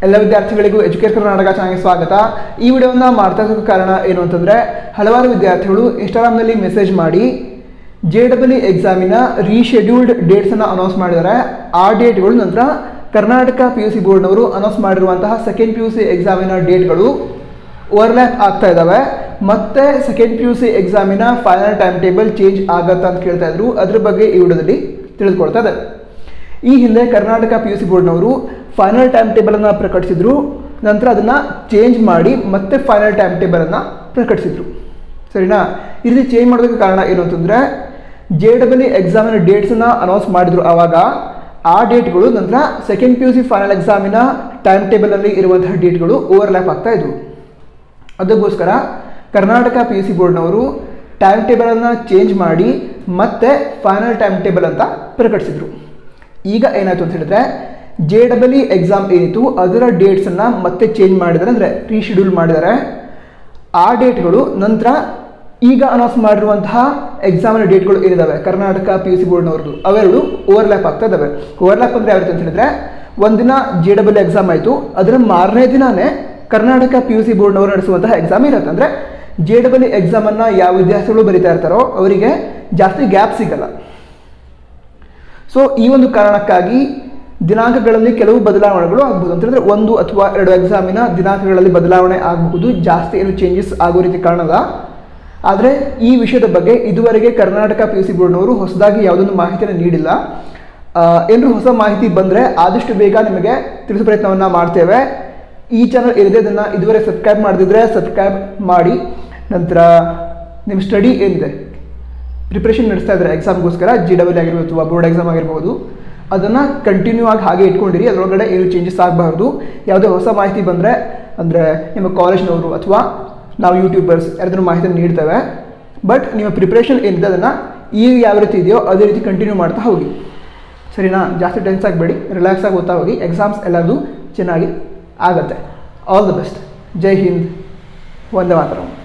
ಎಲ್ಲ ವಿದ್ಯಾರ್ಥಿಗಳಿಗೂ ಎಜುಕೇಟ್ ಕರ್ನಾಟಕ ಚಾನೆಲ್ಗೆ ಸ್ವಾಗತ. ಈ ವಿಡಿಯೋನ ಮಾಡ್ತಾ ಇರೋದಕ್ಕೆ ಕಾರಣ ಏನು ಅಂತಂದರೆ, ಹಲವಾರು ವಿದ್ಯಾರ್ಥಿಗಳು ಇನ್ಸ್ಟಾಗ್ರಾಮ್ನಲ್ಲಿ ಮೆಸೇಜ್ ಮಾಡಿ JEE ಎಕ್ಸಾಮಿನ ರೀಶೆಡ್ಯೂಲ್ಡ್ ಡೇಟ್ಸನ್ನು ಅನೌನ್ಸ್ ಮಾಡಿದ್ದಾರೆ. ಆ ಡೇಟ್ಗಳು ನಂತರ ಕರ್ನಾಟಕ PUC ಬೋರ್ಡ್ನವರು ಅನೌನ್ಸ್ ಮಾಡಿರುವಂತಹ ಸೆಕೆಂಡ್ PUC ಎಕ್ಸಾಮಿನ ಡೇಟ್ಗಳು ಓವರ್ಲ್ಯಾಪ್ ಆಗ್ತಾ ಇದ್ದಾವೆ. ಮತ್ತೆ ಸೆಕೆಂಡ್ PUC ಎಕ್ಸಾಮಿನ ಫೈನಲ್ ಟೈಮ್ ಟೇಬಲ್ ಚೇಂಜ್ ಆಗತ್ತಾ ಅಂತ ಕೇಳ್ತಾ ಇದ್ರು. ಅದ್ರ ಬಗ್ಗೆ ಈ ವಿಡಿಯೋದಲ್ಲಿ ತಿಳಿದುಕೊಳ್ತಾ ಇದ್ದಾರೆ. ಈ ಹಿಂದೆ ಕರ್ನಾಟಕ PUC ಬೋರ್ಡ್ನವರು ಫೈನಲ್ ಟೈಮ್ ಟೇಬಲನ್ನು ಪ್ರಕಟಿಸಿದ್ರು. ನಂತರ ಅದನ್ನು ಚೇಂಜ್ ಮಾಡಿ ಮತ್ತೆ ಫೈನಲ್ ಟೈಮ್ ಟೇಬಲನ್ನು ಪ್ರಕಟಿಸಿದ್ರು. ಸರಿನಾ? ಈ ರೀತಿ ಚೇಂಜ್ ಮಾಡೋದಕ್ಕೆ ಕಾರಣ ಏನು ಅಂತಂದರೆ, JEE ಎಕ್ಸಾಮಿನ ಡೇಟ್ಸನ್ನು ಅನೌನ್ಸ್ ಮಾಡಿದ್ರು. ಆವಾಗ ಆ ಡೇಟ್ಗಳು ನಂತರ ಸೆಕೆಂಡ್ PUC ಫೈನಲ್ ಎಕ್ಸಾಮಿನ ಟೈಮ್ ಟೇಬಲಲ್ಲಿ ಇರುವಂತಹ ಡೇಟ್ಗಳು ಓವರ್ಲ್ಯಾಪ್ ಆಗ್ತಾ ಇದ್ವು. ಅದಕ್ಕೋಸ್ಕರ ಕರ್ನಾಟಕ PUC ಬೋರ್ಡ್ನವರು ಟೈಮ್ ಟೇಬಲನ್ನು ಚೇಂಜ್ ಮಾಡಿ ಮತ್ತೆ ಫೈನಲ್ ಟೈಮ್ ಟೇಬಲ್ ಅಂತ ಪ್ರಕಟಿಸಿದ್ರು. ಈಗ ಏನಾಯಿತು ಅಂತ ಹೇಳಿದ್ರೆ, JEE ಎಕ್ಸಾಮ್ ಏನಿತ್ತು ಅದರ ಡೇಟ್ಸನ್ನು ಮತ್ತೆ ಚೇಂಜ್ ಮಾಡಿದ್ದಾರೆ, ಅಂದರೆ ರೀಶೆಡ್ಯೂಲ್ ಮಾಡಿದ್ದಾರೆ. ಆ ಡೇಟ್ಗಳು ನಂತರ ಈಗ ಅನೌನ್ಸ್ ಮಾಡಿರುವಂತಹ ಎಕ್ಸಾಮಿನ ಡೇಟ್ಗಳು ಏನಿದ್ದಾವೆ ಕರ್ನಾಟಕ PUC ಬೋರ್ಡ್ನವ್ರದ್ದು, ಅವೆರಡು ಓವರ್ಲ್ಯಾಪ್ ಆಗ್ತಾ ಇದ್ದಾವೆ. ಓವರ್ಲ್ಯಾಪ್ ಅಂದರೆ ಯಾವ ರೀತಿ ಅಂತ ಹೇಳಿದ್ರೆ, ಒಂದಿನ JEE ಎಕ್ಸಾಮ್ ಆಯಿತು, ಅದರ ಮಾರನೇ ದಿನಾನೇ ಕರ್ನಾಟಕ PUC ಬೋರ್ಡ್ನವರು ನಡೆಸುವಂತಹ ಎಕ್ಸಾಮ್ ಇರುತ್ತೆ. ಅಂದರೆ JEE ಎಕ್ಸಾಮನ್ನು ಯಾವ ವಿದ್ಯಾರ್ಥಿಗಳು ಬರೀತಾ ಇರ್ತಾರೋ ಅವರಿಗೆ ಜಾಸ್ತಿ ಗ್ಯಾಪ್ ಸಿಗಲ್ಲ. ಸೊ ಈ ಒಂದು ಕಾರಣಕ್ಕಾಗಿ ದಿನಾಂಕಗಳಲ್ಲಿ ಕೆಲವು ಬದಲಾವಣೆಗಳು ಆಗಬಹುದು. ಅಂತ ಹೇಳಿದ್ರೆ 1 ಅಥವಾ 2 ಎಕ್ಸಾಮಿನ ದಿನಾಂಕಗಳಲ್ಲಿ ಬದಲಾವಣೆ ಆಗಬಹುದು, ಜಾಸ್ತಿ ಏನು ಚೇಂಜಸ್ ಆಗೋ ರೀತಿ ಕಾರಣಲ್ಲ. ಆದರೆ ಈ ವಿಷಯದ ಬಗ್ಗೆ ಇದುವರೆಗೆ ಕರ್ನಾಟಕ PUC ಬೋರ್ಡ್ನವರು ಹೊಸದಾಗಿ ಯಾವುದೊಂದು ಮಾಹಿತಿಯನ್ನು ನೀಡಿಲ್ಲ. ಏನಾದರೂ ಹೊಸ ಮಾಹಿತಿ ಬಂದರೆ ಆದಷ್ಟು ಬೇಗ ನಿಮಗೆ ತಿಳಿಸೋ ಪ್ರಯತ್ನವನ್ನು ಮಾಡ್ತೇವೆ. ಈ ಚಾನಲ್ ಏನಿದೆ ಅದನ್ನು ಇದುವರೆಗೆ ಸಬ್ಸ್ಕ್ರೈಬ್ ಮಾಡದಿದ್ದರೆ ಸಬ್ಸ್ಕ್ರೈಬ್ ಮಾಡಿ. ನಂತರ ನಿಮ್ಮ ಸ್ಟಡಿ ಏನಿದೆ, ಪ್ರಿಪ್ರೇಷನ್ ನಡೆಸ್ತಾ ಇದ್ದಾರೆ ಎಕ್ಸಾಮ್ಗೋಸ್ಕರ, JEE ಆಗಿರ್ಬೋದು ಅಥವಾ ಬೋರ್ಡ್ ಎಕ್ಸಾಮ್ ಆಗಿರ್ಬೋದು, ಅದನ್ನು ಕಂಟಿನ್ಯೂ ಆಗಿ ಹಾಗೆ ಇಟ್ಕೊಂಡಿರಿ. ಅದರೊಳಗಡೆ ಏನು ಚೇಂಜಸ್ ಆಗಬಾರ್ದು. ಯಾವುದೇ ಹೊಸ ಮಾಹಿತಿ ಬಂದರೆ, ಅಂದರೆ ನಿಮ್ಮ ಕಾಲೇಜ್ನವರು ಅಥವಾ ನಾವು ಯೂಟ್ಯೂಬರ್ಸ್ ಯಾರಾದರೂ ಮಾಹಿತಿಯನ್ನು ನೀಡ್ತೇವೆ. ಬಟ್ ನಿಮ್ಮ ಪ್ರಿಪ್ರೇಷನ್ ಏನಿದೆ ಅದನ್ನು ಈಗ ಯಾವ ರೀತಿ ಇದೆಯೋ ಅದೇ ರೀತಿ ಕಂಟಿನ್ಯೂ ಮಾಡ್ತಾ ಹೋಗಿ. ಸರಿನಾ? ಜಾಸ್ತಿ ಟೆನ್ಸ್ ಆಗಬೇಡಿ, ರಿಲ್ಯಾಕ್ಸ್ ಆಗಿ ಓದ್ತಾ ಹೋಗಿ. ಎಕ್ಸಾಮ್ಸ್ ಎಲ್ಲದೂ ಚೆನ್ನಾಗಿ ಆಗುತ್ತೆ. All the best. ಜೈ ಹಿಂದ್, ವಂದೇ ಮಾತರಂ.